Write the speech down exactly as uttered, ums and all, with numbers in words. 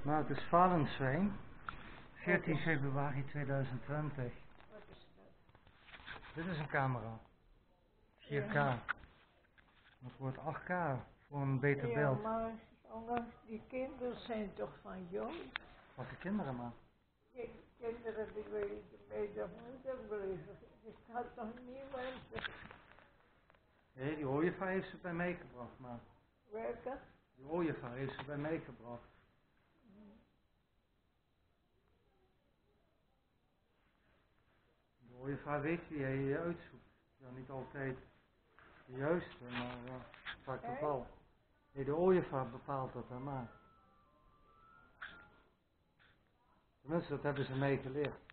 Nou, het is Valensveen, veertien februari tweeduizend twintig. Wat is dat? Dit is een camera, vier K. Ja. Dat wordt acht K voor een beter Ja, beeld. maar ondanks die kinderen zijn toch van jong. Welke kinderen maar? Die kinderen die willen bij de moeder blijven. Ik had nog niet mensen Nee, die ooievaar heeft ze bij meegebracht, maar werken. die ooievaar heeft ze bij meegebracht. De ooievaar weet wie hij je uitzoekt. Ja, niet altijd de juiste, maar uh, vaak toch wel. Nee, de ooievaar bepaalt dat dan maar. Tenminste, dat hebben ze meegeleerd.